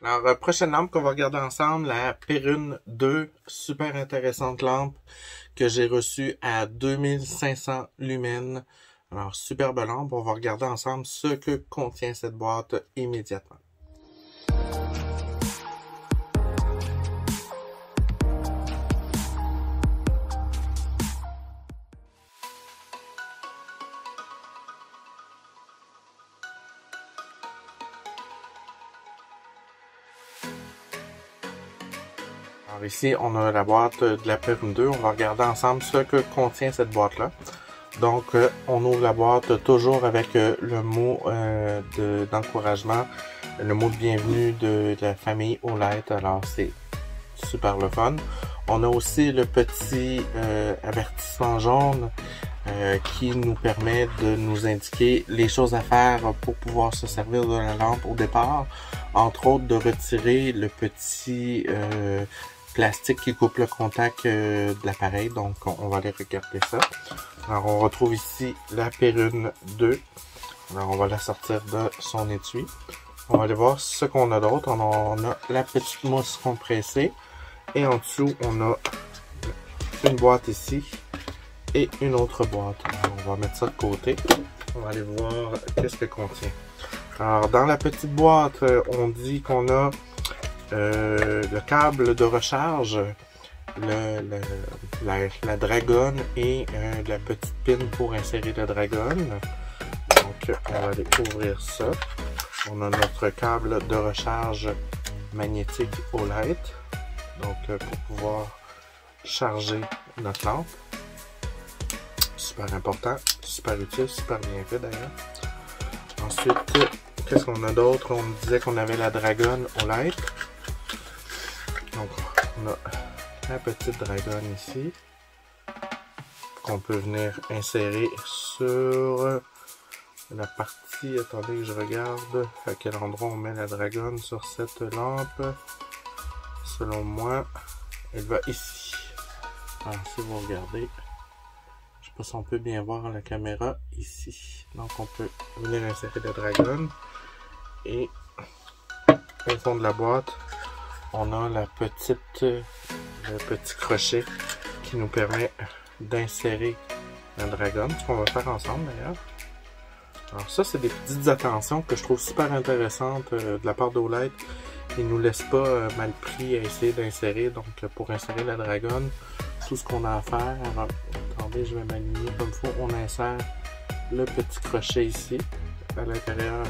Alors, prochaine lampe qu'on va regarder ensemble, la Perrine 2, super intéressante lampe que j'ai reçue à 2500 lumens. Alors, superbe lampe, on va regarder ensemble ce que contient cette boîte immédiatement. Alors ici, on a la boîte de la Perrine 2. On va regarder ensemble ce que contient cette boîte-là. Donc, on ouvre la boîte toujours avec le mot d'encouragement, le mot de bienvenue de la famille Olight. Alors, c'est super le fun. On a aussi le petit avertissement jaune qui nous permet de nous indiquer les choses à faire pour pouvoir se servir de la lampe au départ. Entre autres, de retirer le petit plastique qui coupe le contact de l'appareil. Donc, on va aller regarder ça. Alors, on retrouve ici la Perrine 2. Alors, on va la sortir de son étui. On va aller voir ce qu'on a d'autre. On a la petite mousse compressée. Et en dessous, on a une boîte ici et une autre boîte. Alors, on va mettre ça de côté. On va aller voir qu'est-ce que contient. Alors, dans la petite boîte, on dit qu'on a le câble de recharge, la dragonne et la petite pin pour insérer la dragonne. Donc, on va aller ouvrir ça. On a notre câble de recharge magnétique Olight. Donc, pour pouvoir charger notre lampe. Super important, super utile, super bien fait d'ailleurs. Ensuite, qu'est-ce qu'on a d'autre? On disait qu'on avait la dragonne Olight. Donc, on a la petite dragonne ici, qu'on peut venir insérer sur la partie, attendez que je regarde à quel endroit on met la dragonne sur cette lampe. Selon moi, elle va ici. Alors, si vous regardez, je sais pas si on peut bien voir la caméra ici. Donc, on peut venir insérer la dragonne. Et au fond de la boîte, on a le petit crochet qui nous permet d'insérer la dragonne, ce qu'on va faire ensemble d'ailleurs. Alors ça, c'est des petites attentions que je trouve super intéressantes de la part d'Olight. Ils nous laissent pas mal pris à essayer d'insérer. Donc pour insérer la dragonne, tout ce qu'on a à faire, alors, attendez, je vais m'aligner comme il faut. On insère le petit crochet ici, à l'intérieur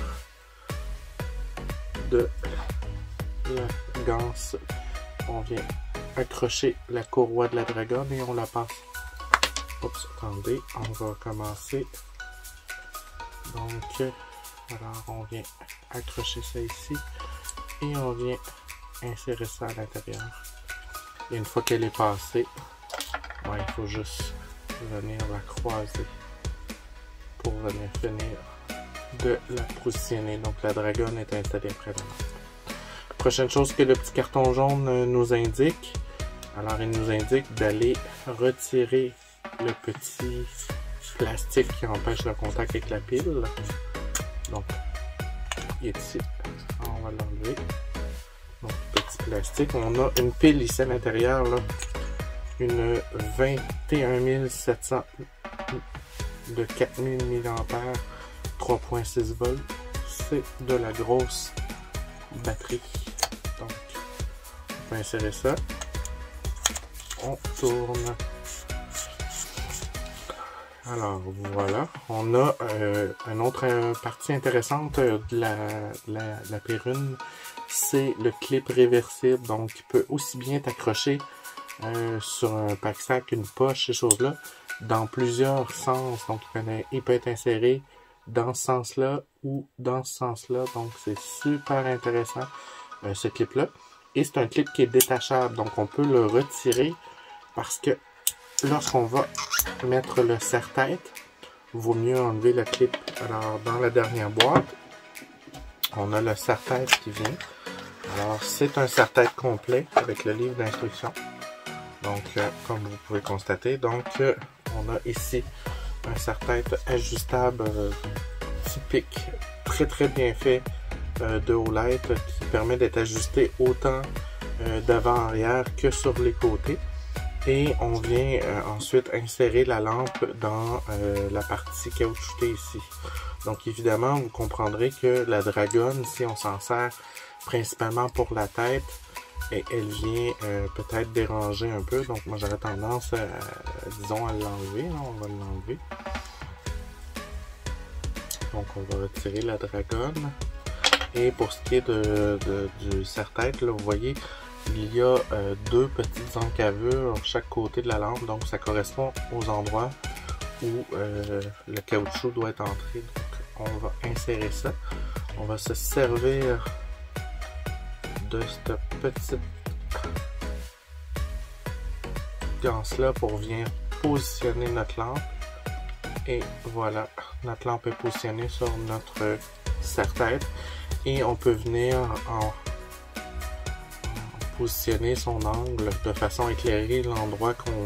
de la ganse. On vient accrocher la courroie de la dragonne et on la passe. Oups, attendez, on va commencer. Donc, alors on vient accrocher ça ici et on vient insérer ça à l'intérieur. Et une fois qu'elle est passée, ouais, il faut juste venir la croiser pour venir finir de la positionner. Donc la dragonne est installée près de nous. Prochaine chose que le petit carton jaune nous indique, alors il nous indique d'aller retirer le petit plastique qui empêche le contact avec la pile. Donc, il est ici. On va l'enlever. Donc, petit plastique. On a une pile ici à l'intérieur, une 21700 de 4000 mAh, 3.6 volts. C'est de la grosse batterie. Donc, on peut insérer ça. On tourne. Alors voilà, on a une autre partie intéressante de la Perrine, c'est le clip réversible. Donc il peut aussi bien être accroché sur un pack-sac, une poche, ces choses-là, dans plusieurs sens. Donc il peut être inséré dans ce sens-là ou dans ce sens-là. Donc c'est super intéressant ce clip-là. Et c'est un clip qui est détachable, donc on peut le retirer parce que lorsqu'on va mettre le serre-tête, il vaut mieux enlever le clip. Alors, dans la dernière boîte, on a le serre-tête qui vient. Alors, c'est un serre-tête complet avec le livre d'instructions. Donc, comme vous pouvez constater, donc on a ici un serre-tête ajustable typique, très très bien fait de Olight qui permet d'être ajusté autant d'avant-arrière que sur les côtés. Et on vient ensuite insérer la lampe dans la partie caoutchoutée ici. Donc évidemment, vous comprendrez que la Dragon, si on s'en sert principalement pour la tête, et elle vient peut-être déranger un peu. Donc moi j'aurais tendance, disons, à l'enlever. On va l'enlever. Donc on va retirer la Dragon. Et pour ce qui est du serre-tête, là, vous voyez, il y a deux petites encavures chaque côté de la lampe. Donc ça correspond aux endroits où le caoutchouc doit être entré. Donc on va insérer ça. On va se servir de cette petite ganse là pour venir positionner notre lampe. Et voilà, notre lampe est positionnée sur notre serre-tête. Et on peut venir en positionner son angle de façon à éclairer l'endroit qu'on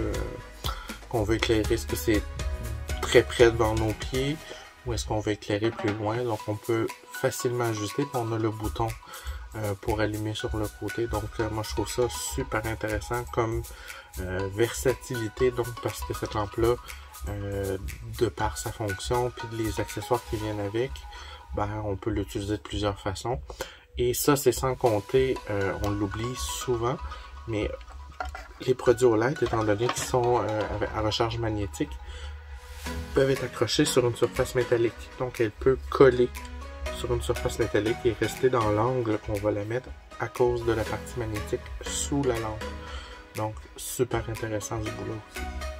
veut éclairer. Est-ce que c'est très près devant nos pieds ou est-ce qu'on veut éclairer plus loin? Donc on peut facilement ajuster, puis on a le bouton pour allumer sur le côté. Donc moi je trouve ça super intéressant comme versatilité, donc parce que cette lampe là de par sa fonction puis les accessoires qui viennent avec, ben, on peut l'utiliser de plusieurs façons. Et ça, c'est sans compter, on l'oublie souvent, mais les produits Olight, étant donné qu'ils sont à recharge magnétique, peuvent être accrochés sur une surface métallique. Donc, elle peut coller sur une surface métallique et rester dans l'angle qu'on va la mettre à cause de la partie magnétique sous la lampe. Donc, super intéressant du boulot aussi.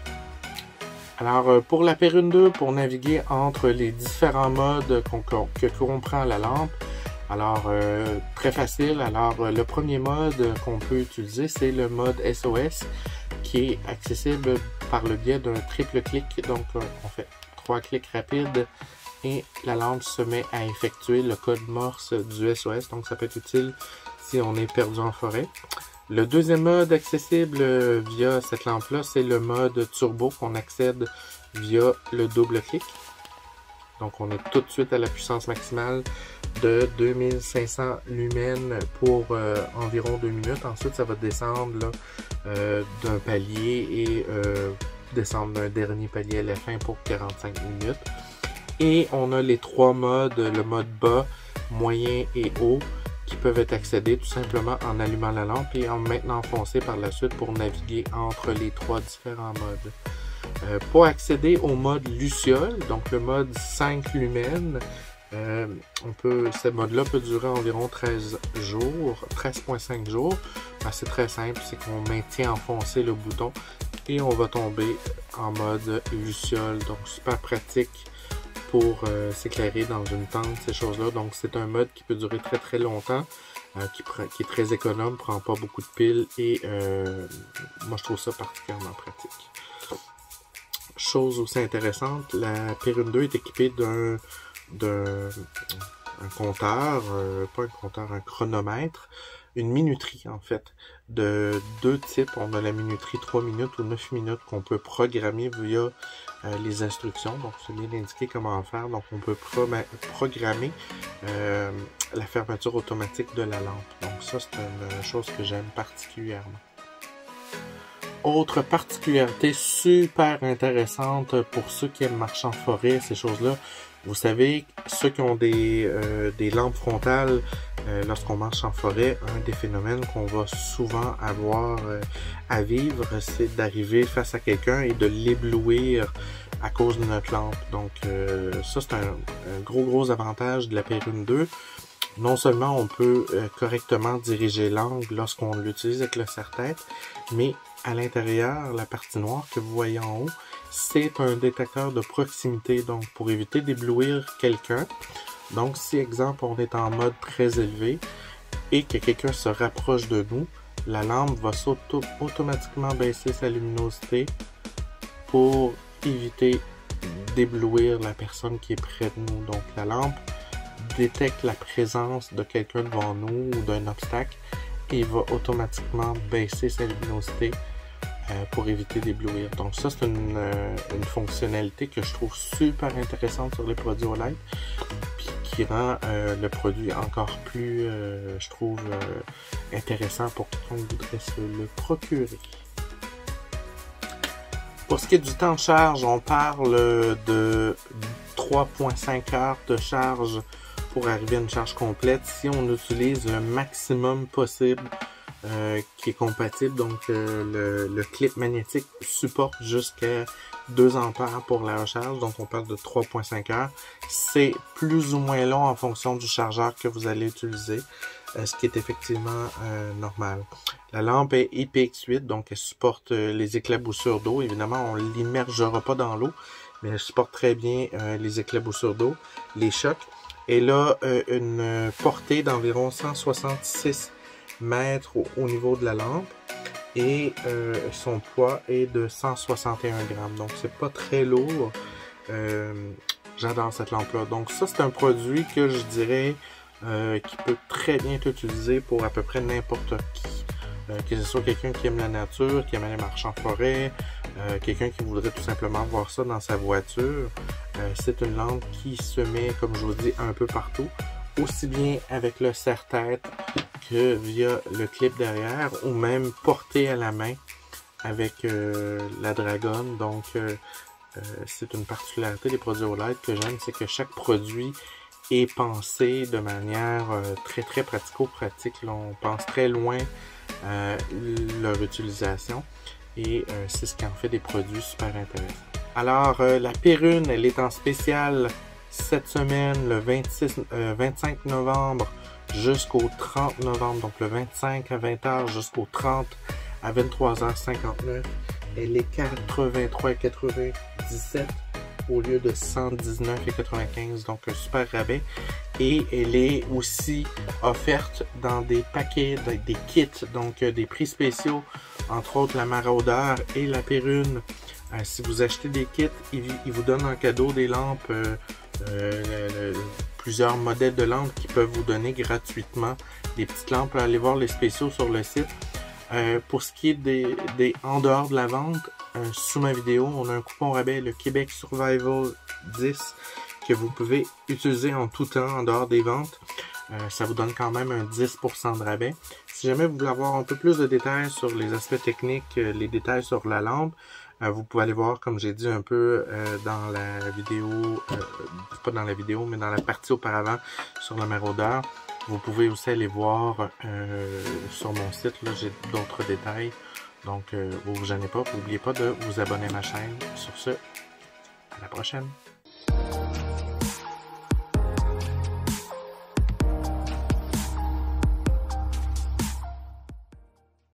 Alors, pour la Perrine 2, pour naviguer entre les différents modes que comprend la lampe, alors, très facile. Alors, le premier mode qu'on peut utiliser, c'est le mode SOS, qui est accessible par le biais d'un triple clic. Donc, on fait 3 clics rapides et la lampe se met à effectuer le code Morse du SOS. Donc, ça peut être utile si on est perdu en forêt. Le deuxième mode accessible via cette lampe-là, c'est le mode turbo qu'on accède via le double clic. Donc, on est tout de suite à la puissance maximale de 2500 lumens pour environ 2 minutes. Ensuite, ça va descendre d'un palier et descendre d'un dernier palier à la fin pour 45 minutes. Et on a les 3 modes, le mode bas, moyen et haut, qui peuvent être accédés tout simplement en allumant la lampe et en maintenant enfoncé par la suite pour naviguer entre les 3 différents modes. Pour accéder au mode Luciole, donc le mode 5 lumens, ce mode-là peut durer environ 13 jours, 13,5 jours. Ben, c'est très simple, c'est qu'on maintient enfoncé le bouton et on va tomber en mode Luciole. Donc super pratique pour s'éclairer dans une tente, ces choses-là. Donc c'est un mode qui peut durer très très longtemps, qui est très économe, prend pas beaucoup de piles et moi je trouve ça particulièrement pratique. Chose aussi intéressante, la Perrine 2 est équipée d'un compteur, pas un compteur, un chronomètre, une minuterie en fait, de 2 types. On a la minuterie 3 minutes ou 9 minutes qu'on peut programmer via les instructions. Donc c'est bien indiqué comment faire. Donc on peut programmer la fermeture automatique de la lampe. Donc ça c'est une chose que j'aime particulièrement. Autre particularité super intéressante pour ceux qui aiment marcher en forêt, ces choses-là. Vous savez, ceux qui ont des lampes frontales, lorsqu'on marche en forêt, un des phénomènes qu'on va souvent avoir à vivre, c'est d'arriver face à quelqu'un et de l'éblouir à cause de notre lampe. Donc ça, c'est un gros avantage de la Perrine 2. Non seulement on peut correctement diriger l'angle lorsqu'on l'utilise avec le serre-tête, mais à l'intérieur, la partie noire que vous voyez en haut, c'est un détecteur de proximité, donc pour éviter d'éblouir quelqu'un. Donc si, exemple, on est en mode très élevé et que quelqu'un se rapproche de nous, la lampe va automatiquement baisser sa luminosité pour éviter d'éblouir la personne qui est près de nous. Donc la lampe détecte la présence de quelqu'un devant nous ou d'un obstacle et va automatiquement baisser sa luminosité pour éviter d'éblouir. Donc ça, c'est une fonctionnalité que je trouve super intéressante sur les produits Olight, puis qui rend le produit encore plus, je trouve, intéressant pour quiconque voudrait se le procurer. Pour ce qui est du temps de charge, on parle de 3,5 heures de charge pour arriver à une charge complète si on utilise le maximum possible qui est compatible. Donc le clip magnétique supporte jusqu'à 2 ampères pour la recharge, donc on parle de 3,5 heures. C'est plus ou moins long en fonction du chargeur que vous allez utiliser, ce qui est effectivement normal. La lampe est IPX8, donc elle supporte les éclaboussures d'eau. Évidemment, on ne l'immergera pas dans l'eau, mais elle supporte très bien les éclaboussures d'eau, les chocs. Elle a une portée d'environ 166 mètres au niveau de la lampe. Et son poids est de 161 grammes. Donc, c'est pas très lourd. J'adore cette lampe-là. Donc, ça, c'est un produit que je dirais qui peut très bien être utilisé pour à peu près n'importe qui. Que ce soit quelqu'un qui aime la nature, qui aime aller marcher en forêt, quelqu'un qui voudrait tout simplement voir ça dans sa voiture. C'est une lampe qui se met, comme je vous dis, un peu partout. Aussi bien avec le serre-tête que via le clip derrière, ou même porté à la main avec la dragonne. Donc c'est une particularité des produits OLED que j'aime, c'est que chaque produit est pensé de manière très pratico-pratique. On pense très loin leur utilisation et c'est ce qui en fait des produits super intéressants. Alors la Perrune, elle est en spécial cette semaine, le 25 novembre jusqu'au 30 novembre, donc le 25 à 20h jusqu'au 30 à 23h59. Elle est 83,97 au lieu de 119,95, donc un super rabais. Et elle est aussi offerte dans des paquets, des kits, donc des prix spéciaux, entre autres la Maraudeur et la Perrune. Si vous achetez des kits, ils vous donnent en cadeau des lampes, plusieurs modèles de lampes qui peuvent vous donner gratuitement des petites lampes. Allez voir les spéciaux sur le site. Pour ce qui est des en dehors de la vente, sous ma vidéo, on a un coupon rabais, le Québec Survival 10, que vous pouvez utiliser en tout temps en dehors des ventes. Ça vous donne quand même un 10% de rabais. Si jamais vous voulez avoir un peu plus de détails sur les aspects techniques, les détails sur la lampe, vous pouvez aller voir, comme j'ai dit un peu dans la vidéo, pas dans la vidéo, mais dans la partie auparavant sur le Maraudeur. Vous pouvez aussi aller voir sur mon site, là j'ai d'autres détails. Donc, vous ne vous gênez pas, n'oubliez pas de vous abonner à ma chaîne. Sur ce, à la prochaine!